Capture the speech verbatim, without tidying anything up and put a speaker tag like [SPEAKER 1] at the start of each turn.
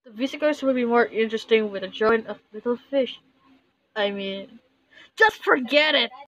[SPEAKER 1] The Visicos would be more interesting with a drawing of little fish. I mean, just forget it!